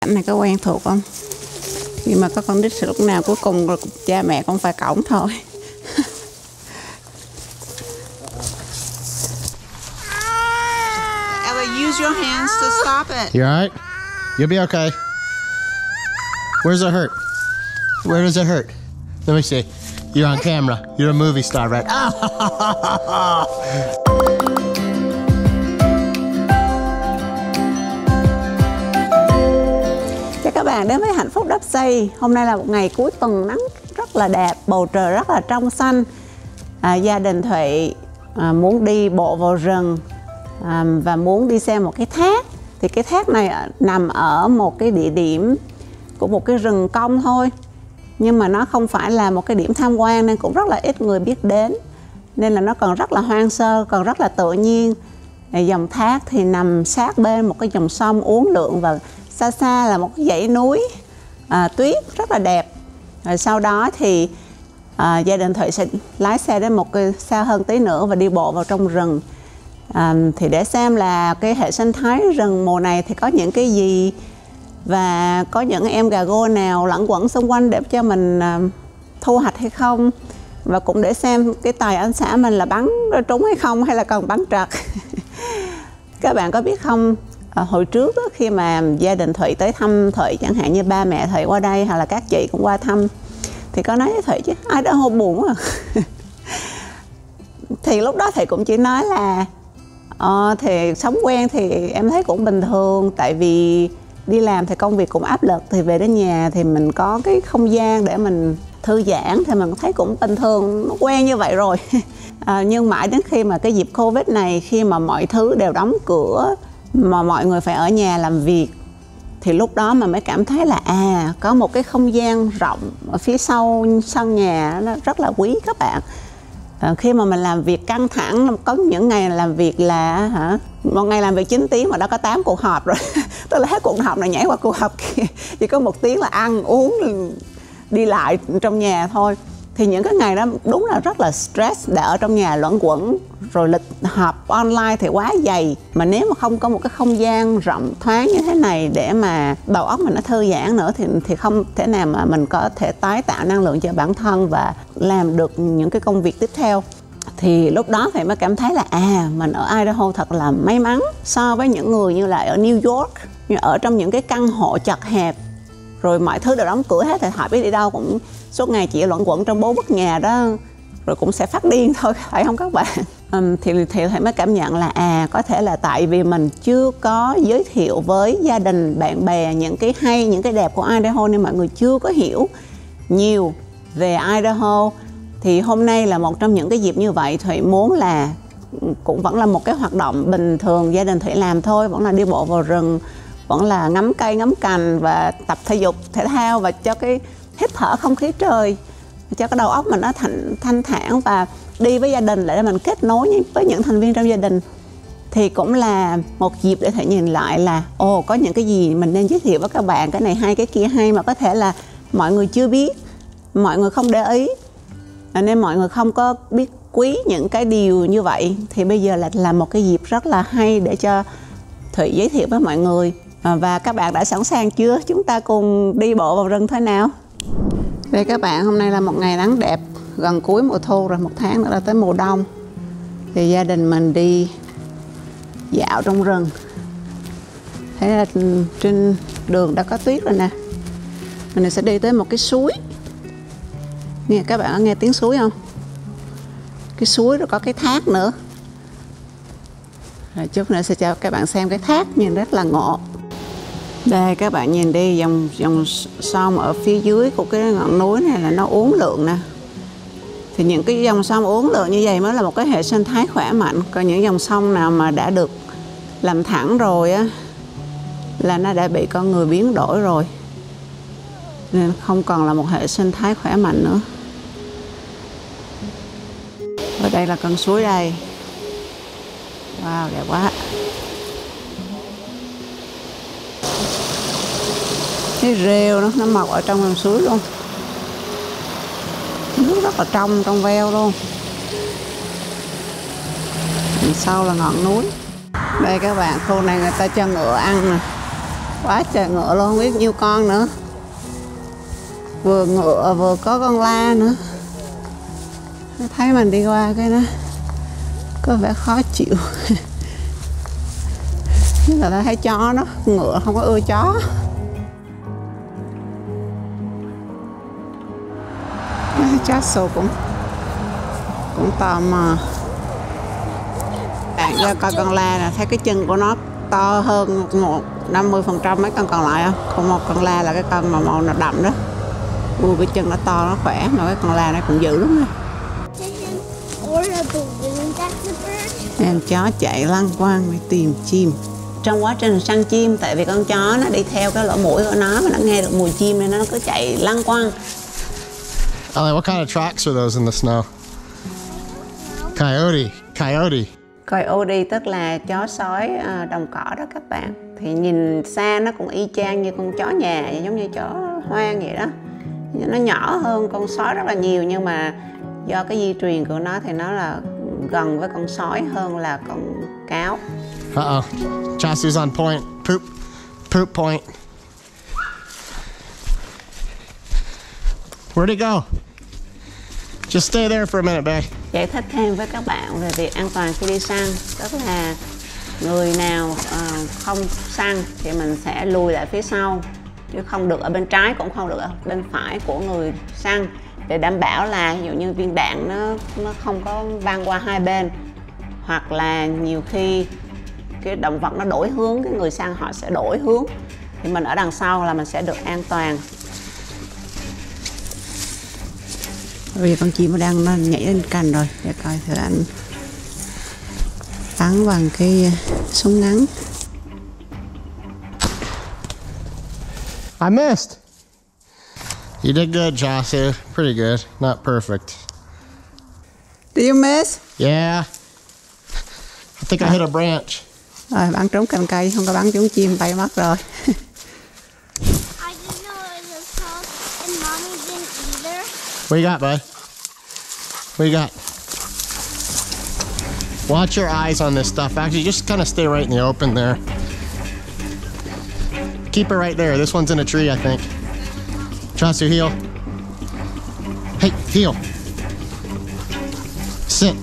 Cảnh này có quen thuộc không? Nhưng mà có con nít lúc nào cuối cùng là cha mẹ cũng phải cõng thôi. Ella, use your hands to stop it. You alright? You'll be okay. Where's it hurt? Where does it hurt? Let me see. You're on camera. You're a movie star, right? Chào các bạn đến với Hạnh Phúc Đắp Xây. Hôm nay là một ngày cuối tuần nắng rất là đẹp, bầu trời rất là trong xanh. Gia đình Thụy muốn đi bộ vào rừng và muốn đi xem một cái thác. Thì cái thác này nằm ở một cái địa điểm của một cái rừng công thôi, nhưng mà nó không phải là một cái điểm tham quan nên cũng rất là ít người biết đến, nên là nó còn rất là hoang sơ, còn rất là tự nhiên. Dòng thác thì nằm sát bên một cái dòng sông uốn lượn và xa xa là một cái dãy núi tuyết rất là đẹp. Rồi sau đó thì gia đình Thụy sẽ lái xe đến một cái xa hơn tí nữa và đi bộ vào trong rừng, thì để xem là cái hệ sinh thái rừng mùa này thì có những cái gì và có những em gà gô nào lẩn quẩn xung quanh để cho mình thu hoạch hay không, và cũng để xem cái tài anh xã mình là bắn trúng hay không hay là còn bắn trật. Các bạn có biết không, hồi trước khi mà gia đình Thụy tới thăm Thụy, chẳng hạn như ba mẹ Thụy qua đây hoặc là các chị cũng qua thăm, thì có nói với Thụy chứ ai đã hô buồn à. Thì lúc đó Thụy cũng chỉ nói là thì sống quen thì em thấy cũng bình thường, tại vì đi làm thì công việc cũng áp lực, thì về đến nhà thì mình có cái không gian để mình thư giãn thì mình thấy cũng bình thường, nó quen như vậy rồi. Nhưng mãi đến khi mà cái dịp Covid này, khi mà mọi thứ đều đóng cửa mà mọi người phải ở nhà làm việc, thì lúc đó mà mới cảm thấy là có một cái không gian rộng ở phía sau sân nhà, nó rất là quý các bạn. Khi mà mình làm việc căng thẳng, có những ngày làm việc là một ngày làm việc 9 tiếng mà đã có 8 cuộc họp rồi. Tức là hết cuộc họp này nhảy qua cuộc họp kia, chỉ có 1 tiếng là ăn uống đi lại trong nhà thôi. Thì những cái ngày đó đúng là rất là stress, để ở trong nhà luẩn quẩn, rồi lịch họp online thì quá dày. Mà nếu mà không có một cái không gian rộng thoáng như thế này để mà đầu óc mình nó thư giãn nữa thì không thể nào mà mình có thể tái tạo năng lượng cho bản thân và làm được những cái công việc tiếp theo. Thì lúc đó thì mới cảm thấy là mình ở Idaho thật là may mắn so với những người như là ở New York, như ở trong những cái căn hộ chật hẹp, rồi mọi thứ đều đóng cửa hết, thì họ biết đi đâu cũng suốt ngày chỉ luẩn quẩn trong 4 bức nhà đó, rồi cũng sẽ phát điên thôi, phải không các bạn? Thì thầy mới cảm nhận là có thể là tại vì mình chưa có giới thiệu với gia đình, bạn bè những cái hay, những cái đẹp của Idaho, nên mọi người chưa có hiểu nhiều về Idaho. Thì hôm nay là một trong những cái dịp như vậy, Thụy muốn là cũng vẫn là một cái hoạt động bình thường gia đình Thụy làm thôi, vẫn là đi bộ vào rừng, vẫn là ngắm cây ngắm cành và tập thể dục thể thao, và cho cái hít thở không khí trời, cho cái đầu óc mình nó thanh thản, và đi với gia đình để mình kết nối với những thành viên trong gia đình. Thì cũng là một dịp để Thụy nhìn lại là có những cái gì mình nên giới thiệu với các bạn, cái này hay cái kia hay, mà có thể là mọi người chưa biết, mọi người không để ý, nên mọi người không có biết quý những cái điều như vậy. Thì bây giờ là một cái dịp rất là hay để cho Thụy giới thiệu với mọi người. Và các bạn đã sẵn sàng chưa? Chúng ta cùng đi bộ vào rừng thôi nào. Đây các bạn, hôm nay là một ngày nắng đẹp, gần cuối mùa thu rồi, 1 tháng nữa là tới mùa đông. Thì gia đình mình đi dạo trong rừng. Thấy là trên đường đã có tuyết rồi nè. Mình sẽ đi tới một cái suối. Nè, các bạn có nghe tiếng suối không? Cái suối rồi có cái thác nữa. Rồi chút nữa sẽ cho các bạn xem cái thác nhìn rất là ngộ. Đây các bạn nhìn đi, dòng sông ở phía dưới của cái ngọn núi này là nó uốn lượn nè. Thì những cái dòng sông uốn lượn như vậy mới là một cái hệ sinh thái khỏe mạnh. Còn những dòng sông nào mà đã được làm thẳng rồi á, là nó đã bị con người biến đổi rồi, nên không còn là một hệ sinh thái khỏe mạnh nữa. Ở đây là con suối đây. Wow, đẹp quá. Cái rêu nó mọc ở trong lòng suối luôn. Nước rất là trong veo luôn. Đằng sau là ngọn núi. Đây các bạn, khu này người ta cho ngựa ăn nè. Quá trời ngựa luôn, không biết nhiêu con nữa. Vừa ngựa vừa có con la nữa. Nó thấy mình đi qua cái đó có vẻ khó chịu. Là ta thấy chó đó, ngựa không có ưa chó. Chó sồ cũng tò mò. Bạn ra coi con la nè, thấy cái chân của nó to hơn 50% mấy con còn lại không? Còn một con la là cái con mà màu nó đậm đó. Cái chân nó to, nó khỏe, mà cái con la nó cũng dữ lắm. Em chó chạy lăng quăng để tìm chim. Trong quá trình săn chim, tại vì con chó nó đi theo cái lỗ mũi của nó mà nó nghe được mùi chim nên nó cứ chạy lăng quăng. What kind of tracks are those in the snow? Coyote. Coyote tức là chó sói đồng cỏ đó các bạn. Thì nhìn xa nó cũng y chang như con chó nhà, giống như chó hoang vậy đó. Nó nhỏ hơn con sói rất là nhiều, nhưng mà do cái di truyền của nó thì nó là gần với con sói hơn là con cáo. Uh-oh. Chasu's on point. Poop point. Where'd it go? Just stay there for a minute, babe. Giải thích thêm với các bạn về việc an toàn khi đi săn. Tức là người nào không săn thì mình sẽ lùi lại phía sau, chứ không được ở bên trái cũng không được ở bên phải của người săn, để đảm bảo là ví dụ như viên đạn nó không có văng qua hai bên, hoặc là nhiều khi cái động vật nó đổi hướng, cái người săn họ sẽ đổi hướng thì mình ở đằng sau là mình sẽ được an toàn. Bây giờ con chim nó nhảy lên cành rồi, để coi thử anh bắn bằng cái súng ngắn. I missed. You did good, Chasu. Pretty good. Not perfect. Did you miss? Yeah. I think I hit a branch. Rồi, bắn trúng cành cây, không có bắn trúng chim, bay mất rồi. What you got, bud? What you got? Watch your eyes on this stuff. Actually, just kind of stay right in the open there. Keep it right there. This one's in a tree, I think. Chasu, heel. Hey, heel. Sit.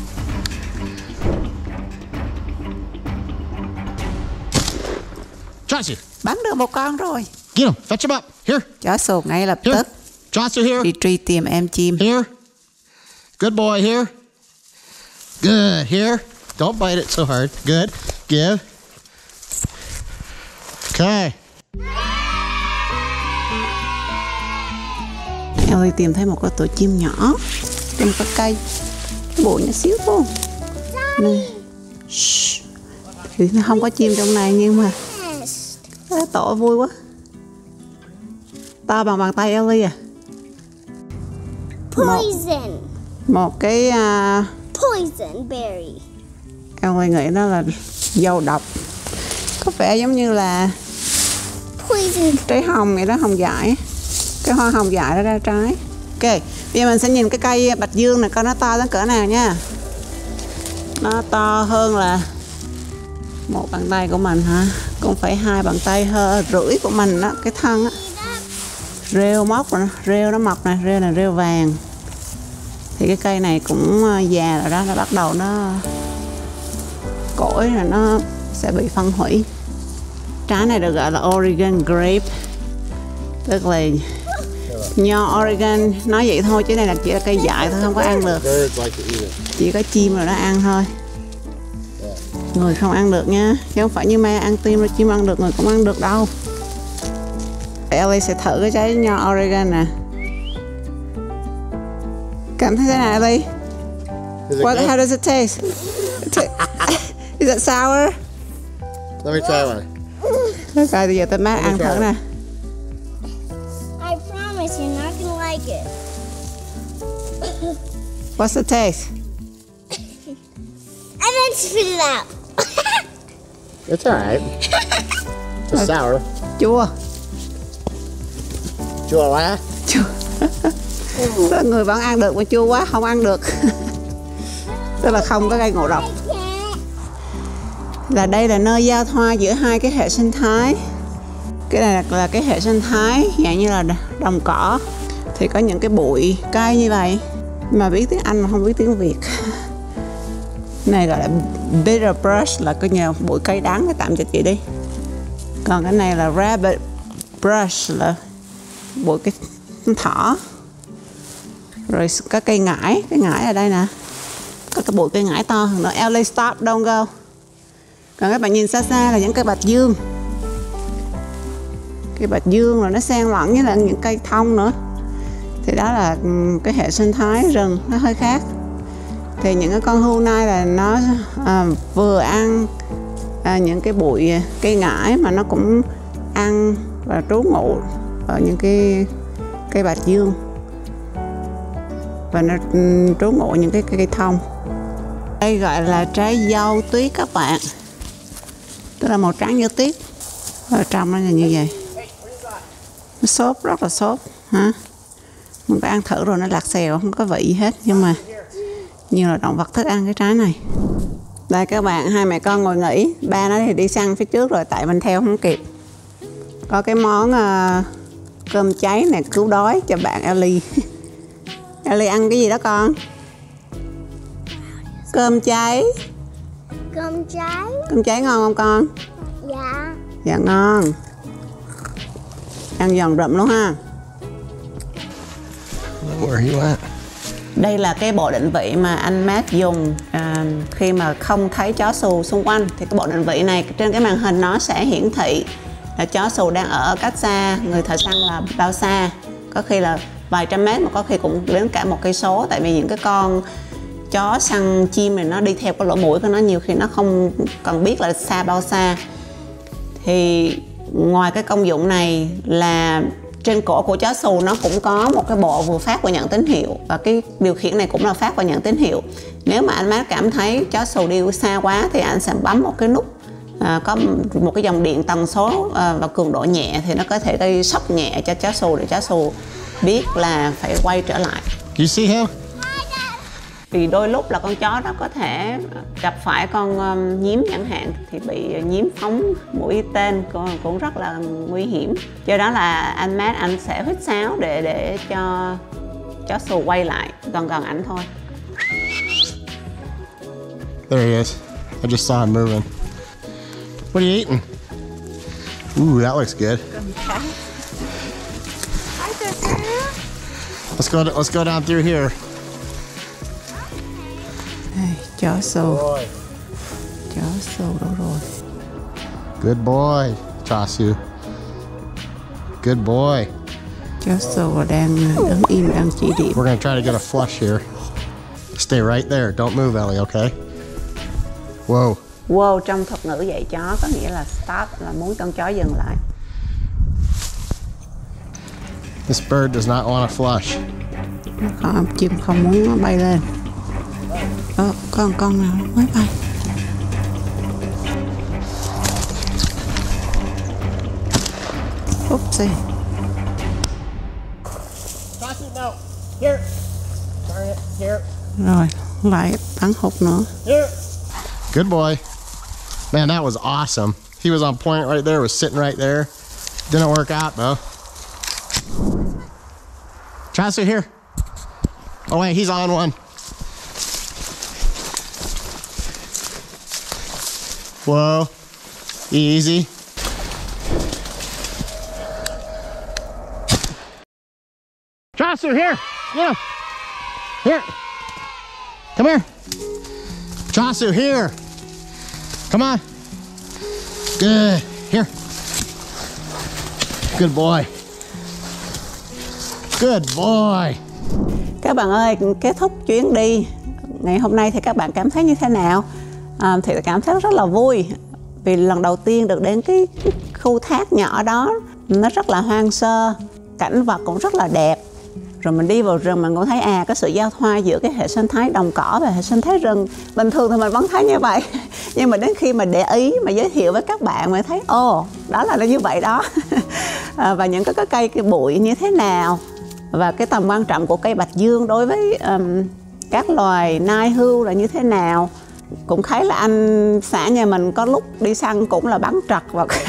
Chasu. Bắn được một con rồi. Get him. Fetch him up. Here. Chó sột ngay lập Here. tức Chasu, here. đi truy tìm em chim. Here. Good boy, here. Good, here. Don't bite it so hard. Good. Give. Okay. Ellie tìm thấy một cái tổ chim nhỏ trong cái cây, cái bụi nhỏ xíu luôn. Này. Thì nó không có chim trong này, nhưng mà cái tổ vui quá. To bằng bàn tay Ellie à. Poison. Một cái Poison berry. Ellie nghĩ nó là dâu độc. Có vẻ giống như là Poison. trái hồng vậy đó, hồng dại. Cái hoa hồng dại nó ra trái. Ok, bây giờ mình sẽ nhìn cái cây bạch dương này coi nó to đến cỡ nào nha. Nó to hơn là một bàn tay của mình hả? Cũng phải 2 bàn tay rưỡi của mình đó, cái thân á. Rêu móc rồi, rêu nó mọc nè, rêu này rêu vàng. Thì cái cây này cũng già rồi đó, nó bắt đầu nó cỗi rồi, nó sẽ bị phân hủy. Trái này được gọi là Oregon grape, tức là nho Oregon. Nói vậy thôi chứ này là chỉ là cây dại thôi, không có ăn được. Chỉ có chim rồi nó ăn thôi, người không ăn được nha, chứ không phải như ma ăn tim rồi chim ăn được, người cũng ăn được đâu. Ellie sẽ thử cái trái nho Oregon nè. Cảm thấy thế nào Ellie? How does it taste? Is it sour? Let me try one. Rồi bây giờ tôi mát ăn thử nè. I promise you're not gonna like it. What's the taste? And then spit it out. It's alright. It's sour. Chua. Chua quá. Chua. Người vẫn ăn được mà chua quá không ăn được. Tức là không có gây ngộ độc. Là đây là nơi giao thoa giữa hai cái hệ sinh thái. Cái này là cái hệ sinh thái dạng như là đồng cỏ, thì có những cái bụi cây như vậy mà biết tiếng Anh mà không biết tiếng Việt. Này gọi là bitter brush, là cái nhiều bụi cây đắng, cái tạm cho chị đi. Còn cái này là rabbit brush, là bụi cái thỏ. Rồi có cây ngải ở đây nè, có cái bụi cây ngải to hơn nữa. Ellie, stop, don't go. Còn các bạn nhìn xa xa là những cây bạch dương. Cây bạch dương rồi nó xen lẫn với là những cây thông nữa. Thì đó là cái hệ sinh thái rừng nó hơi khác. Thì những cái con hươu nai là nó vừa ăn những cái bụi cây ngải, mà nó cũng ăn và trú ngụ ở những cái cây bạch dương, và nó trú ngụ những cái cây thông. Đây gọi là trái dâu tuyết các bạn, tức là màu trắng như tuyết, ở trong nó là như vậy. Nó xốp, rất là xốp hả? Mình có ăn thử rồi, nó lạc xèo, không có vị gì hết, nhưng mà nhiều là động vật thích ăn cái trái này. Đây các bạn, hai mẹ con ngồi nghỉ, ba nó thì đi săn phía trước rồi, tại mình theo không kịp. Có cái món cơm cháy này cứu đói cho bạn Ellie. Ellie ăn cái gì đó con? Cơm cháy. Cơm cháy. Cơm cháy ngon không con? Dạ. Dạ ngon. Ăn giòn rụm luôn ha. Where are you at? Đây là cái bộ định vị mà anh Matt dùng khi mà không thấy chó xù xung quanh. Thì cái bộ định vị này trên cái màn hình nó sẽ hiển thị là chó xù đang ở cách xa người thợ săn là bao xa. Có khi là vài trăm mét, mà có khi cũng đến cả 1 cây số. Tại vì những cái con chó săn chim này nó đi theo cái lỗ mũi của nó, nhiều khi nó không cần biết là xa bao xa. Thì ngoài cái công dụng này là trên cổ của chó xù nó cũng có một cái bộ vừa phát và nhận tín hiệu, và cái điều khiển này cũng là phát và nhận tín hiệu. Nếu mà anh Matt cảm thấy chó xù đi xa quá thì anh sẽ bấm một cái nút có một cái dòng điện tần số và cường độ nhẹ, thì nó có thể gây sốc nhẹ cho chó xù để chó xù biết là phải quay trở lại. You see him? Vì đôi lúc là con chó đó có thể gặp phải con nhím chẳng hạn, thì bị nhím phóng mũi tên cũng rất là nguy hiểm. Do đó là anh Matt anh sẽ huýt sáo để cho chó xù quay lại gần gần ảnh thôi. There he is. I just saw him moving. What are you eating? Ooh, that looks good. Let's go down through here. Đây, chó xù. Chó xù đâu rồi? Good boy, Chasu. Good boy. Chó xù đang đứng im, đang chỉ điểm. We're gonna try to get a flush here. Stay right there. Don't move, Ellie, okay? Whoa. Wow, trong thuật ngữ dạy chó có nghĩa là stop, là muốn con chó dừng lại. This bird does not want a flush. Con chim không muốn bay lên. Con nào mới bay. Oopsie. No. Here. Darn it. Here. Rồi, lại bắn hụt nữa. Here. Good boy. Man, that was awesome. He was on point right there, was sitting right there. Didn't work out though. Chasu, here. Oh wait, he's on one. Whoa. Easy. Chasu, here. Yeah. Here. Come here. Chasu, here. Come on. Good. Here. Good boy. Good boy. Các bạn ơi, kết thúc chuyến đi ngày hôm nay thì các bạn cảm thấy như thế nào? Thì cảm thấy rất là vui, vì lần đầu tiên được đến cái khu thác nhỏ đó. Nó rất là hoang sơ, cảnh vật cũng rất là đẹp. Rồi mình đi vào rừng mình cũng thấy cái sự giao thoa giữa cái hệ sinh thái đồng cỏ và hệ sinh thái rừng. Bình thường thì mình vẫn thấy như vậy, nhưng mà đến khi mà để ý mà giới thiệu với các bạn mới thấy đó là nó như vậy đó. Và những cái cây, cái bụi như thế nào, và cái tầm quan trọng của cây bạch dương đối với các loài nai hươu là như thế nào. cũng thấy là anh xã nhà mình có lúc đi săn cũng là bắn trật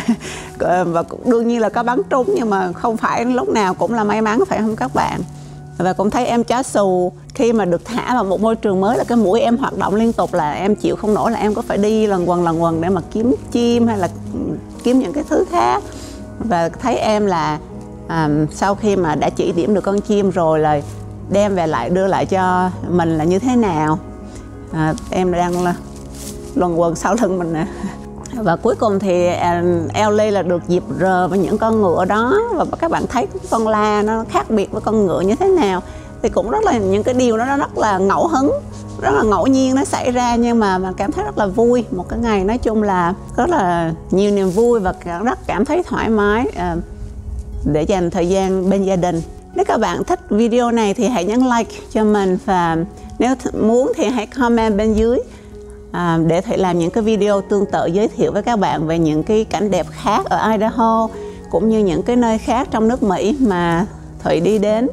và đương nhiên là có bắn trúng, nhưng mà không phải lúc nào cũng là may mắn, phải không các bạn? Và cũng thấy em chó xù khi mà được thả vào một môi trường mới là cái mũi em hoạt động liên tục là em chịu không nổi, là em có phải đi lần quần để mà kiếm chim hay là kiếm những cái thứ khác. Và thấy em là sau khi mà đã chỉ điểm được con chim rồi là đem về lại đưa lại cho mình là như thế nào. Em đang luẩn quẩn sau lưng mình nè. Và cuối cùng thì Ellie là được dịp rờ với những con ngựa đó, và các bạn thấy con la nó khác biệt với con ngựa như thế nào. Thì cũng rất là những cái điều đó nó rất là ngẫu hứng, rất là ngẫu nhiên nó xảy ra, nhưng mà mình cảm thấy rất là vui. Một cái ngày nói chung là rất là nhiều niềm vui và rất cảm thấy thoải mái để dành thời gian bên gia đình. Nếu các bạn thích video này thì hãy nhấn like cho mình, và nếu muốn thì hãy comment bên dưới để Thủy làm những cái video tương tự giới thiệu với các bạn về những cái cảnh đẹp khác ở Idaho, cũng như những cái nơi khác trong nước Mỹ mà Thủy đi đến.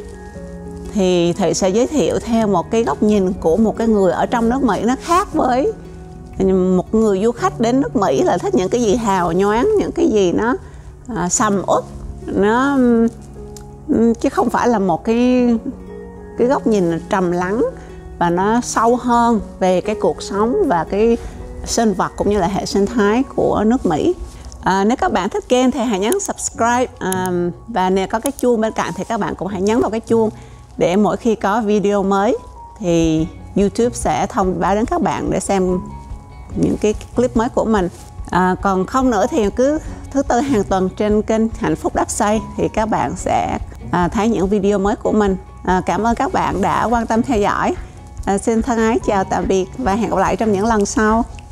Thì Thủy sẽ giới thiệu theo một cái góc nhìn của một cái người ở trong nước Mỹ, nó khác với một người du khách đến nước Mỹ là thích những cái gì hào nhoáng, những cái gì nó sầm uất, nó chứ không phải là một cái góc nhìn trầm lắng và nó sâu hơn về cái cuộc sống và cái sinh vật cũng như là hệ sinh thái của nước Mỹ. Nếu các bạn thích kênh thì hãy nhấn subscribe, và nếu có cái chuông bên cạnh thì các bạn cũng hãy nhấn vào cái chuông để mỗi khi có video mới thì YouTube sẽ thông báo đến các bạn để xem những cái clip mới của mình. Còn không nữa thì cứ thứ Tư hàng tuần trên kênh Hạnh Phúc Đắp Xây thì các bạn sẽ thấy những video mới của mình. Cảm ơn các bạn đã quan tâm theo dõi. Xin thân ái chào tạm biệt và hẹn gặp lại trong những lần sau.